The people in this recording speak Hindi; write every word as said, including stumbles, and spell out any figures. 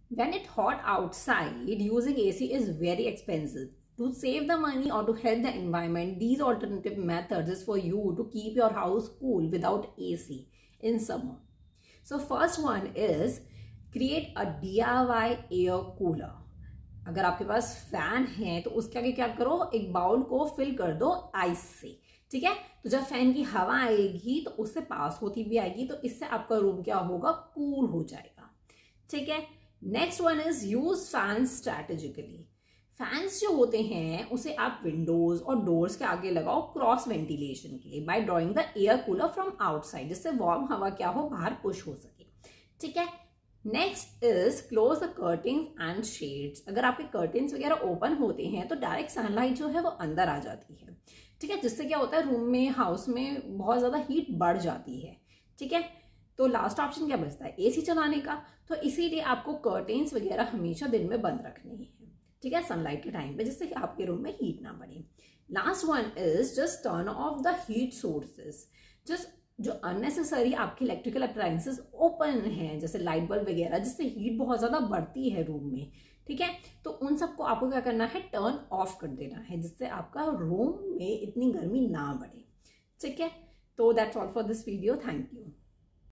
When it's hot outside, using A C is very expensive. To save the money or to help the environment, these alternative methods is for you to keep your house cool without A C in summer. So first one is create a D I Y air cooler. अगर आपके पास फैन है तो उसके आगे क्या करो, एक बाउल को फिल कर दो आइस से, ठीक है। तो जब फैन की हवा आएगी तो उससे पास होती भी आएगी, तो इससे आपका रूम क्या होगा, कूल हो जाएगा, ठीक है। Next one is use fan strategically. Fans जो होते हैं उसे आप विंडोज और डोर्स के आगे लगाओ क्रॉस वेंटिलेशन के लिए, by drawing the air cooler from outside, जिससे वार्म हवा क्या हो, बाहर पुश हो सके, ठीक है। Next is close the curtains and shades. अगर आपके कर्टेन्स वगैरह ओपन होते हैं तो डायरेक्ट सनलाइट जो है वो अंदर आ जाती है, ठीक है, जिससे क्या होता है, रूम में, हाउस में बहुत ज्यादा हीट बढ़ जाती है, ठीक है। तो लास्ट ऑप्शन क्या बचता है, एसी चलाने का। तो इसीलिए आपको कर्टेन्स वगैरह हमेशा दिन में बंद रखने हैं, ठीक है, सनलाइट के टाइम पे, जिससे कि आपके रूम में हीट ना बढ़े। Last one is just turn off the heat sources. Just जो अननेसेसरी आपके इलेक्ट्रिकल अप्लायंसेस ओपन हैं, जैसे लाइट बल्ब वगैरह, जिससे हीट बहुत ज्यादा बढ़ती है रूम में, ठीक है, तो उन सबको आपको क्या करना है, टर्न ऑफ कर देना है, जिससे आपका रूम में इतनी गर्मी ना बढ़े, ठीक है। तो that's all for this video, thank you.